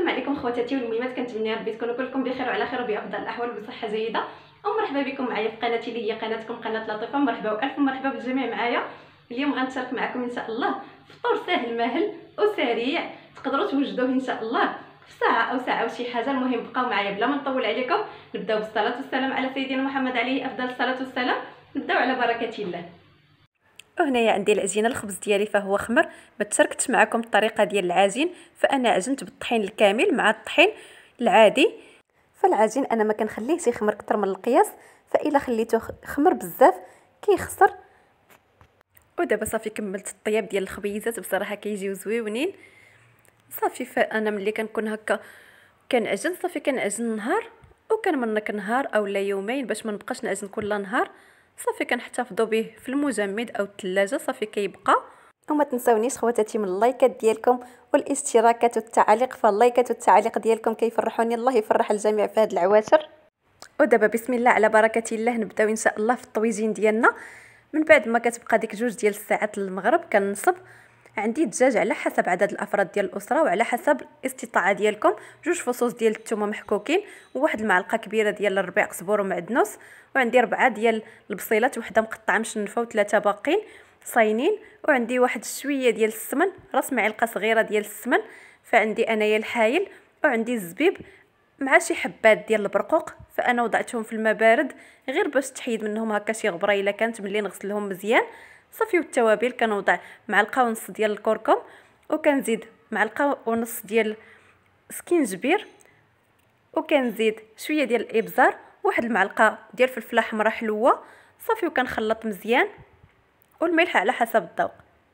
السلام عليكم خواتاتي والميمات، كنتمنى ربي تكونوا كلكم بخير وعلى خير وبافضل الاحوال وبصحه جيده. ومرحبا بكم معايا في قناتي اللي هي قناتكم قناه لطيفه. مرحبا والف مرحبا بالجميع معايا. اليوم غنشارك معكم ان شاء الله فطور ساهل ماهل وسريع تقدروا توجدوه ان شاء الله في ساعه او ساعه وشي حاجه. المهم بقاو معايا بلا ما نطول عليكم. نبداو بالصلاه والسلام على سيدنا محمد عليه افضل الصلاه والسلام. نبداو على بركه الله. وهنايا عندي العجينه الخبز ديالي فهو خمر. ما تشاركتش معكم الطريقه ديال العجين، فانا عجنت بالطحين الكامل مع الطحين العادي. فالعجين انا ما كنخليهش يخمر اكثر من القياس، فالا خليته خمر بزاف كيخسر. ودابا صافي كملت الطياب ديال الخبيزات، بصراحه كيجيو زويونين. صافي فانا ملي كنكون هكا كنعجن، صافي كنعجن نهار وكنمنك نهار اولا يومين باش ما نبقاش نعجن كل نهار. صافي كنحتفظوا به في المجمد او الثلاجه، صافي كيبقى. وما تنساونيش خواتاتي من اللايكات ديالكم والاشتراكات والتعاليق، فاللايكات والتعاليق ديالكم كيفرحوني، الله يفرح الجميع في هاد العواشر. ودابا بسم الله على بركه الله نبداو ان شاء الله في الطويجين ديالنا. من بعد ما كتبقى ديك 2 ديال الساعات للمغرب كنصب. عندي الدجاج على حسب عدد الافراد ديال الاسره وعلى حسب الاستطاعه ديالكم. 2 فصوص ديال الثومه محكوكين، وواحد المعلقه كبيره ديال الربيع قزبور ومعدنوس، وعندي 4 ديال البصيلات، وحده مقطعه مشنفه و3 باقين صاينين، وعندي واحد شويه ديال السمن، راس معلقه صغيره ديال السمن، فعندي انايا الحايل، وعندي الزبيب مع شي حبات ديال البرقوق. فانا وضعتهم في الماء بارد غير باش تحيد منهم هكا شي غبره الا كانت ملي نغسلهم مزيان. صافي والتوابل كنوضع معلقه ونص ديال الكركم، وكنزيد معلقه ونص ديال سكينجبير، وكنزيد شويه ديال الابزار، واحد المعلقه ديال فلفله حمراء حلوه. صافي وكنخلط مزيان، والملح على حسب الذوق،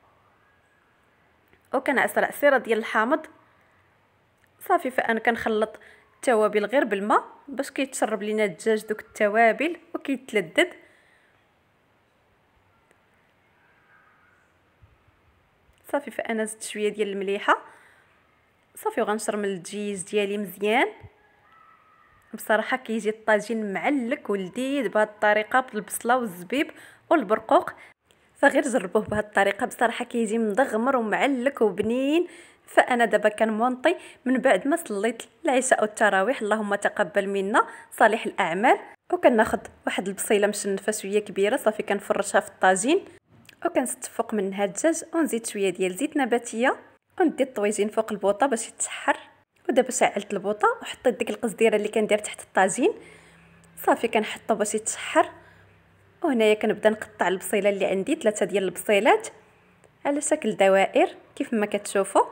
وكنعصر عصيره ديال الحامض. صافي فانا كنخلط التوابل غير بالماء باش كيتشرب لينا الدجاج دوك التوابل وكيتلذذ. صافي فانا زدت شويه ديال المليحه. صافي وغنشرمل الدجاج ديالي مزيان. بصراحه كيجي الطاجين معلك ولذيذ بهذه الطريقه بالبصله والزبيب والبرقوق، فغير جربوه بهذه الطريقه، بصراحه كيجي مدغمر ومعلك وبنين. فانا دابا كنمونطي من بعد ما صليت العشاء والتراويح، اللهم تقبل منا صالح الاعمال. وكناخذ واحد البصيله مشنفه شويه كبيره، صافي كنفرشها في الطاجين، وكنزيد فوق منها الدجاج، ونزيد شويه ديال زيت نباتيه، وندي الطويجين فوق البوطه باش يتسحر. ودابا شعلت البوطه وحطيت ديك القزديره اللي كندير تحت الطاجين، صافي كنحطو باش يتسحر. وهنايا كنبدا نقطع البصيله اللي عندي 3 ديال البصيلات على شكل دوائر كيف ما كتشوفوا.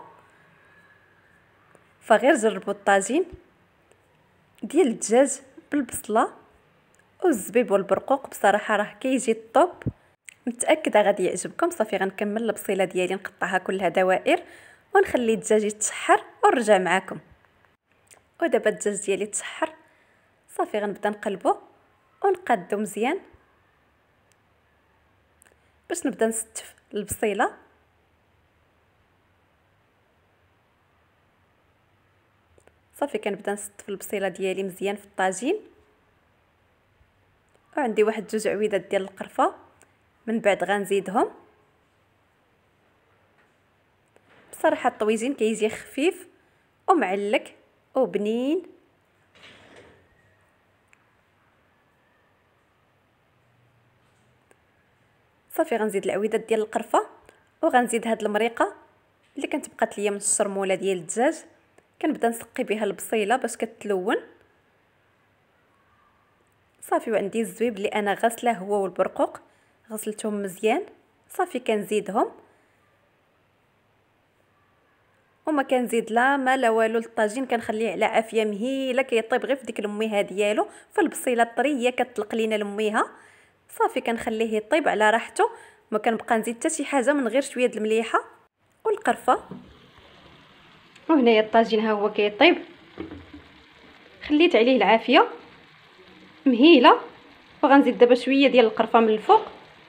فغير جربوا الطاجين ديال الدجاج بالبصله والزبيب والبرقوق، بصراحه راه كيجي الطوب، متاكده غادي يعجبكم. صافي غنكمل البصيله ديالي نقطعها كلها دوائر ونخلي الدجاج يتسحر ونرجع معكم. ودابا الدجاج ديالي تسحر، صافي غنبدا نقلبو ونقادو مزيان باش نبدا نستف البصيله. صافي كنبدا نستف البصيله ديالي مزيان في الطاجين، وعندي واحد 2 عويدات ديال القرفه من بعد غنزيدهم. بصراحه الطويجين كيجي خفيف ومعلك وبنين. صافي غنزيد العويدات ديال القرفه، وغنزيد هاد المريقه اللي كانت بقات ليا من الشرموله ديال الدجاج، كنبدا نسقي بها البصيله باش كتلون. صافي وعندي الزبيب اللي انا غاسله هو والبرقوق، غسلتهم مزيان. صافي كنزيدهم، وما كنزيد لا ما لا والو للطاجين، كنخليه على عافيه مهيله كيطيب غير في ديك الميها ديالو. فالبصيله طريه كتطلق لينا الميها، صافي كنخليه يطيب على راحته، ما كنبقى نزيد حتى شي حاجه من غير شويه د المليحه والقرفه. وهنايا الطاجين ها هو كيطيب، خليت عليه العافيه مهيله، وغنزيد دابا شويه ديال القرفه من الفوق.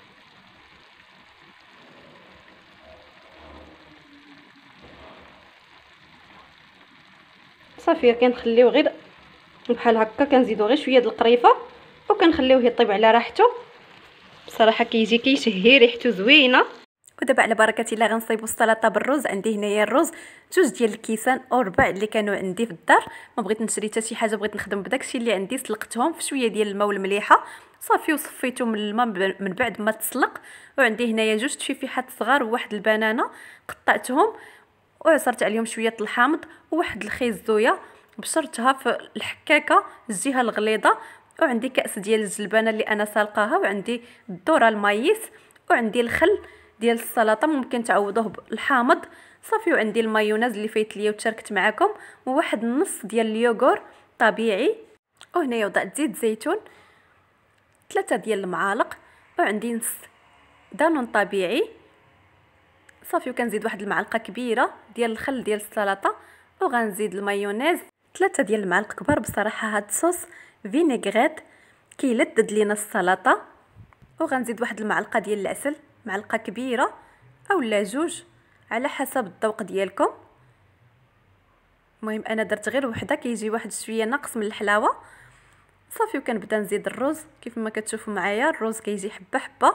صافي كنخليو غير بحال هكا، كنزيدو غير شويه ديال القريفه وكنخليوه يطيب على راحته. بصراحه كيجي كيشهي، ريحته زوينه. ودابا على بركه الله غنصايبوا السلطه بالرز. عندي هنايا الرز 2 ديال الكيسان او 4 اللي كانوا عندي في الدار، ما بغيت نشري حتى شي حاجه، بغيت نخدم بداكشي اللي عندي. سلقتهم في شويه ديال الماء والمليحه صافي، وصفيتهم من الماء من بعد ما تسلق. وعندي هنايا 2 تفيفيحات صغار وواحد البنانه قطعتهم وعصرت عليهم شويه الحامض وواحد الخيزويه بشرتها في الحكاكه الجهه الغليظه. وعندي كاس ديال الجلبانه اللي انا سالقاها، وعندي الذره المايس، وعندي الخل ديال السلطه ممكن تعوضوه بالحامض صافي، وعندي المايونيز اللي فايت ليا وتشاركت معكم، وواحد النص ديال اليوغور طبيعي. وهنايا وضعت زيت زيتون 3 ديال المعالق، وعندي نص دانون طبيعي صافي، وكنزيد واحد المعلقه كبيره ديال الخل ديال السلطه، وغنزيد المايونيز 3 ديال المعالق كبار. بصراحه هاد الصوص فينيغريت كيلذذ لينا السلطه. وغنزيد واحد المعلقه ديال العسل، معلقه كبيره اولا 2 على حسب الذوق ديالكم. المهم انا درت غير وحده، كيجي واحد شويه ناقص من الحلاوه صافي. وكنبدا نزيد الرز كيف ما كتشوفوا معايا، الرز كيجي حبه حبه.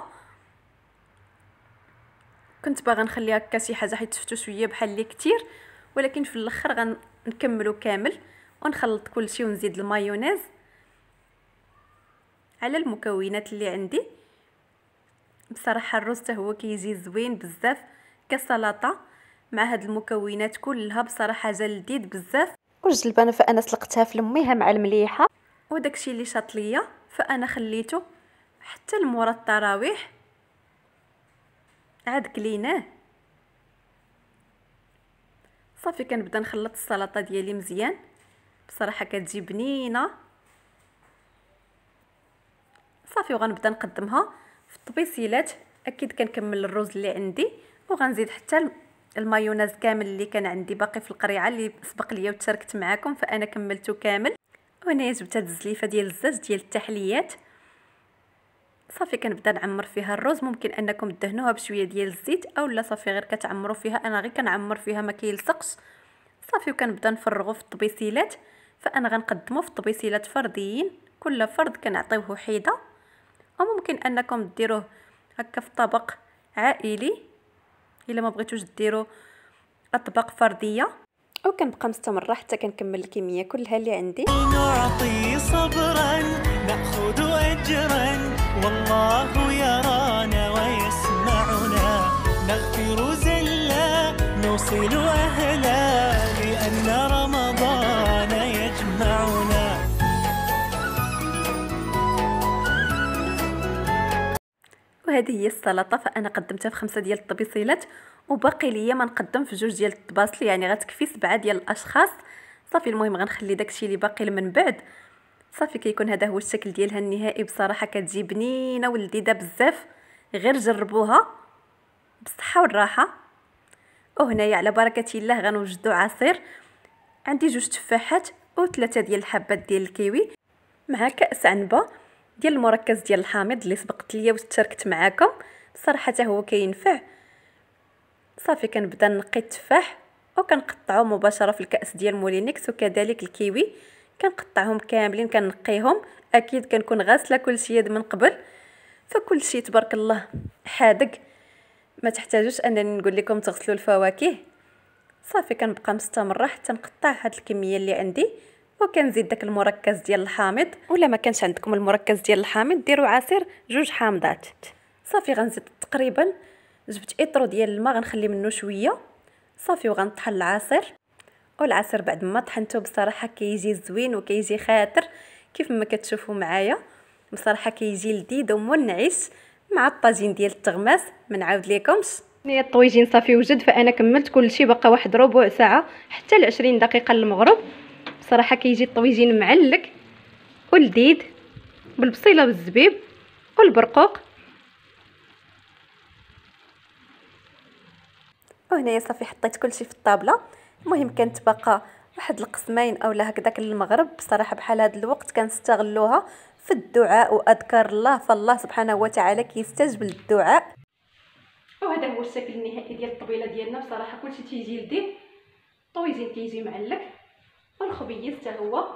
كنت باغا نخليها هكا شي حاجه حيت شفتو شويه بحال اللي كتير، ولكن في الاخر غنكملو كامل ونخلط كلشي ونزيد المايونيز على المكونات اللي عندي. بصراحه الرز حتى هو كيجي زوين بزاف كسلطه مع هاد المكونات كلها، بصراحه جا لذيذ بزاف. والجلبانه فانا سلقتها في لميها مع المليحه، وداكشي اللي شاط ليا فانا خليته حتى لمورا التراويح عاد كليناه صافي. كنبدا نخلط السلطه ديالي مزيان، بصراحه كتجي بنينه صافي. وغنبدا نقدمها في الطبيسيلات. اكيد كنكمل الرز اللي عندي، وغنزيد حتى المايونيز كامل اللي كان عندي باقي في القريعه اللي سبق ليا وتشاركت معكم، فانا كملته كامل. وهنايا جبت هاد الزليفه ديال الزاج ديال التحليات صافي. كنبدا نعمر فيها الرز، ممكن انكم تدهنوها بشويه ديال الزيت اولا صافي غير كتعمروا فيها، انا غير كنعمر فيها ما كيلصقش صافي. وكنبدا نفرغو في الطبيسيلات، فانا غنقدمو في الطبيسيلات فرديين، كل فرد كنعطيوه حيده، وممكن انكم ديروه هكا في طبق عائلي الا ما بغيتوش ديروا اطباق فرديه. وكنبقى مستمره حتى كنكمل الكميه كلها اللي عندي. نعطي صبرا ناخذ اجرا والله يرانا ويسمعنا، نغفر زلا نوصل اهلا لان رمضان يجمعنا. وهذه هي السلطه، فانا قدمتها في 5 ديال الطبيسيلات، وباقي ليا ما نقدم في 2 ديال الطباصل، يعني غتكفي 7 ديال الاشخاص صافي. المهم غنخلي داكشي اللي باقي من بعد صافي. كيكون هذا هو الشكل ديالها النهائي. بصراحه كتجي بنينه ولذيذه بزاف، غير جربوها بالصحه والراحه. وهنايا على بركه الله غنوجدوا عصير. عندي 2 تفاحات و3 ديال الحبات ديال الكيوي مع كاس عنبه ديال المركز ديال الحامض اللي سبقت ليا وتشاركت معكم. بصراحه حتى هو كينفع صافي. كنبدا نقي التفاح وكنقطعو مباشره في الكاس ديال مولينيكس، وكذلك الكيوي كنقطعهم كاملين كنقيهم. اكيد كنكون غاسله كلشي من قبل، فكلشي تبارك الله حادق، ما تحتاجوش انني نقول لكم تغسلوا الفواكه صافي. كنبقى مستمره حتى نقطع هاد الكميه اللي عندي، وكنزيد داك المركز ديال الحامض، ولا ما كانش عندكم المركز ديال الحامض ديروا عصير 2 حامضات صافي. غنزيد تقريبا جبت اطرو ديال الماء غنخلي منه شويه صافي، وغنطحن العصير. والعصير بعد ما طحنته بصراحه كيجي زوين وكيجي خاطر كيف ما كتشوفوا معايا، بصراحه كيجي لذيذ ومنعش مع الطاجين ديال التغماس. ما نعاود لكمش. هي الطويجين صافي وجد، فانا كملت كلشي، بقى واحد ربع ساعه حتى ل 20 دقيقه للمغرب. بصراحه كيجي الطويجين معلك ولذيذ بالبصيله والزبيب والبرقوق. وهنايا صافي حطيت كلشي في الطابله. المهم كانت باقا واحد القسمين اولا هكذاك للمغرب. بصراحه بحال هذا الوقت كنستغلوها في الدعاء واذكار الله، فالله سبحانه وتعالى كيستجب للدعاء. وهذا هو الشكل النهائي ديال الطبيله ديالنا. بصراحه كلشي تيجي لذيذ، الطويجين كيجي معلك والخبيز حتى هو.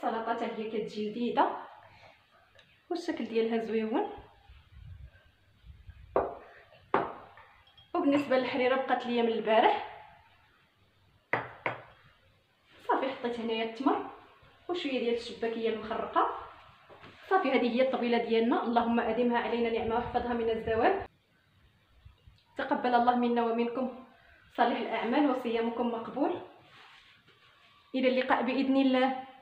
السلطه حتى هي كتجي لذيذه والشكل ديالها زويون. وبالنسبه للحريره بقات ليا من البارح، صافي حطيت هنايا التمر وشويه ديال الشباكيه المخرقه. صافي هذه هي الطبيله ديالنا، اللهم ادمها علينا نعمه واحفظها من الزوال. تقبل الله منا ومنكم صالح الاعمال وصيامكم مقبول. الى اللقاء باذن الله.